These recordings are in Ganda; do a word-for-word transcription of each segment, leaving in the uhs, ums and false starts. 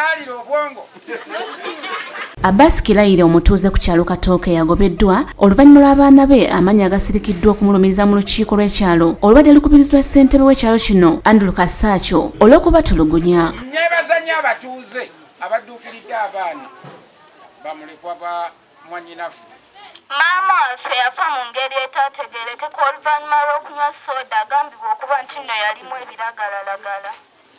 alalira obwongo. Abasikirayire omutuuze ku kyalo Katooke yagobeddwa oluvannyuma lw'abaana be amannya agasirikiddwa okumulumiriza mu lukiiko lw'ekyalo olubadde lukubirizibwa ssentebe w'ekyalo kino Andrew Kasaacho olw'okuba Atulugunya. Nneebaza nnyo abatuuze abadduukiridde abaana bamulekwa ba mwannyinafu. Maama waffe yafa mu ngeri etaategerekeka oluvannyuma lw'okunywa sooda agambibwa okuba nti nno yalimu ebiragalalagala.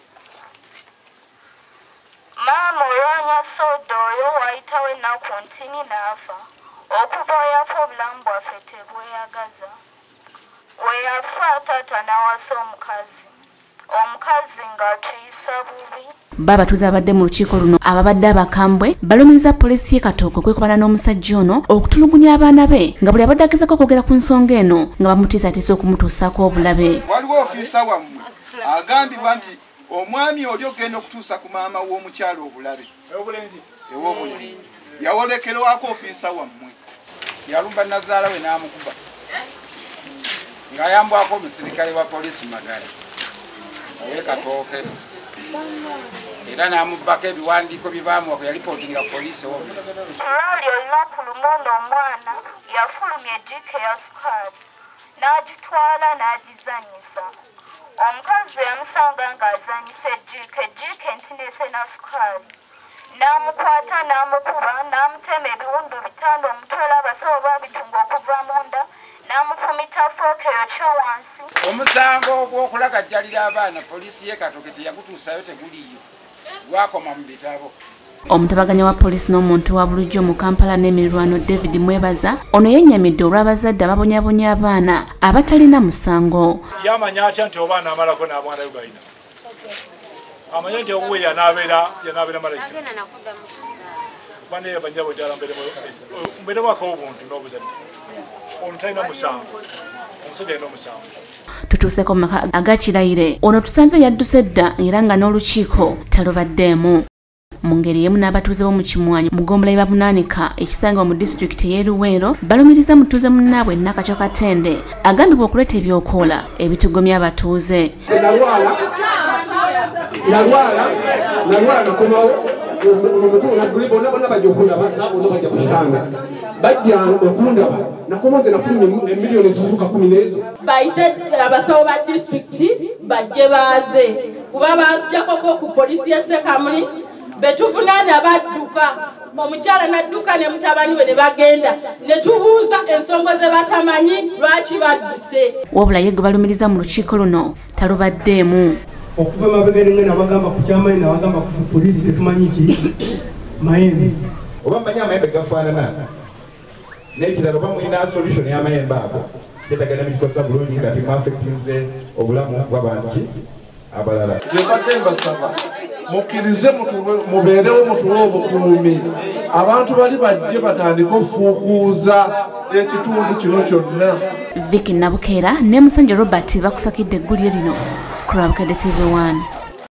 Maama olwanywa sooda oyo wayitawo ennaku ntini n'afa. Okuva yafa obulamu bwaffe tebweyagaza. We yafa taata n'awasa omukazi. Omukazi ng'atuyisa bubi. Babatuuze abadde mu lukiiko luno ababadde abakambwe balumiriza poliisi y'e Katooke okwekubana n'omusajja ono okutulugunya abaana be nga buli abadde agezaako okwogera ku nsonga eno nga bamutiisatiisa okumutuusaako obulabe. Waliwo ofiisa wammwe agambibwa nti omwami oli ogenda okutuusa ku maama w'omukyalo obulabe ew'obulenzi yawolekerwako ofiisa wammwe. Yalumba nazaala we n'amukuba ng'ayambwako omusirikale wa poliisi Magala ow'e Katooke era n'amubbako ebiwandiiko bibaamuwa kwe yalipootinga poliisi owo. Lwali olunaku lumu ono omwana yafulumya ejjiika ya sukaali n'agitwala n'agizanyisa. Omukazi we yamusanga ng'azanyisa ejjiika ejjiika entinese na sukaali. N'amukwata n'amukuba n'amutema ebiwundu bitaano omutwala abasawo baabitunga okuva munda n'amufumita fookero kyo wansi. Omusango gw'okulagajjalira abaana poliisi y'e Katooke teyagutuusayo teguliyo gwakoma mu bitabo. Omutabaganya wa poliisi n'omuntu wa bulijjo mu Kampala n'emirirwano David Mwebaza ono yennyamidde olw'abazadde ababonyabonya abaana abatalina musango. Yamanya atya nti obaana amalako n'abwana balina. Amanya nti obuwe yanaabeera yanaabeera malayika. Bane yabanyabo ddala mbere wakawo obuntu n'obuzadde. Ono talina musango. Omusajja alina omusango. Tutuuseko mu maka agakirayire ono tusanze yadduse dda era nga n'olukiiko talubaddeemu. Mu ngeri y'emu n'abatuuze b'omu Kimwanyi mu Ggombolola bavunanika ekisangibwa mu disitulikiti y'e Luweero balumiriza mutuuze munnaabwe Nakacyo Katende agambibwa okuleeta ebyokoola ebitugomya abatuuze. Nalwala nalwala nakomawo omutuula guli bonna bonna bajja okundaba nabonna bajja kushanga bajja okundaba nakomaze nafulumya emiliyoni ezizuuka kumi n'ezo. Bayite abasawo ba disitulikiti bajje baaze kuba baazijjako ku poliisi y'e Sekamuli betuvunaana badduka omukyala n'adduka ne mutabani we ne bagenda ne tubuuza ensonga ze batamanyi lwaki badduse. Wabula ye gwe balumiriza mu lukiiko luno talubaddeemu. Okuva mabega rimwe nabagamba ku kyamaanyi nabagamba ku poliisi tetumanyi ki mayembe oba mmanyi amayembe gafaanana n'ekirala oba mulina solution y'amayembe ago tetagenda mukikozesa bulungi nga timwafectinze obulamu bw'abantu abalala. Nze mbadde mbasaba mukkirize mubeerewo mutuwe obukuumi abantu bali bajje batandika ofuukuuza ekitundu kino kyonna. Vickie Nabukeera ne Musanje Robert bakusakidde eggulire lino ku lwa Bukedde T V one.